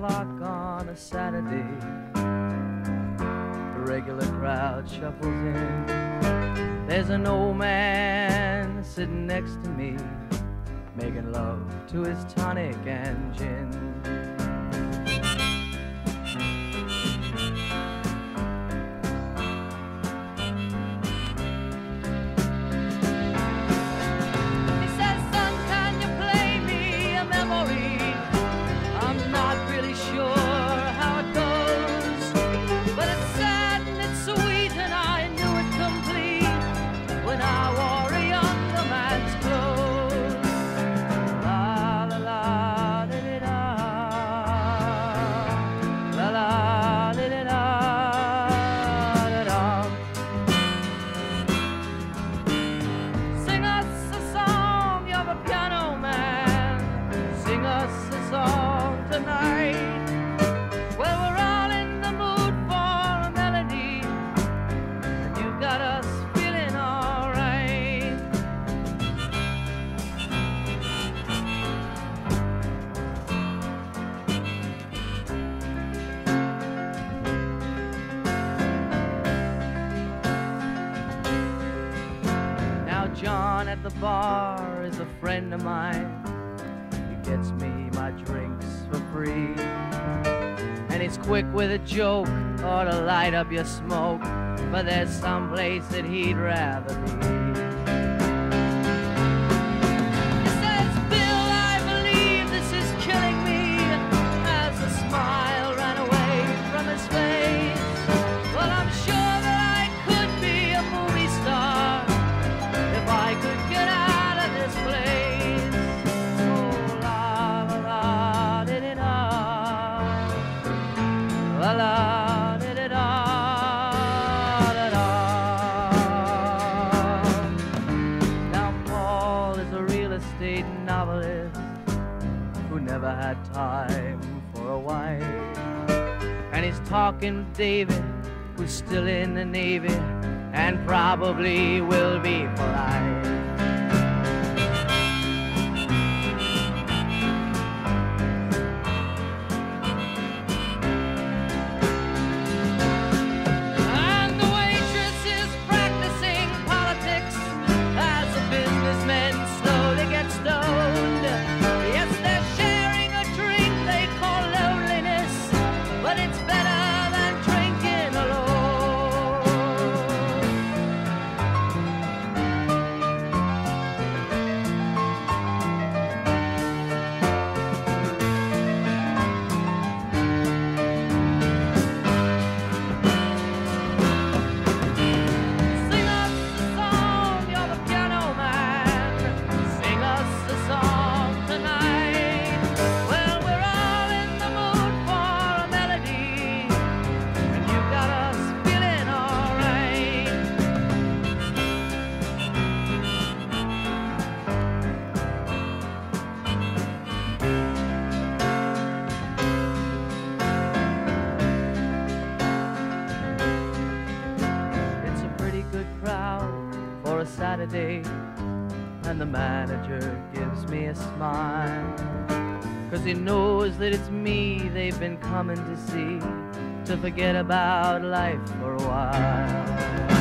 o'clock on a Saturday, the regular crowd shuffles in. There's an old man sitting next to me, making love to his tonic and gin. He says, "Son, can you play me a memory? I'm not really sure how it goes, but it's sad and it's sweet and I knew it complete when I wore a younger man's clothes." La la la da da da, la la da da da da. Sing us a song, you're the piano man. Sing us a song tonight. Well, we're all in the mood for a melody, and you got us feeling alright. Now John at the bar is a friend of mine. He gets me my drinks for free, and he's quick with a joke or to light up your smoke, but there's some place that he'd rather be. He says, "Bill, I believe this is killing me," as the smile ran away from his face. "Well, I'm sure that I could be a movie star if I could get out of this place." Oh, la la la da da da, la la da da da da da. Now Paul is a real estate novelist who never had time for a wife, and he's talking to David, who's still in the Navy and probably will be for life. And the waitress is practicing politics as the businessmen slowly get stoned. Yes, they're sharing a drink they call loneliness, but it's better than drinking alone. Sing us a song, you're the piano man. Sing us a song tonight. Well, we're all in the mood for a melody, and you got us feeling alright. It's a pretty good crowd for a Saturday, and the manager gives me a smile, 'cause he knows that it's me they've been coming to see, to forget about life for a while.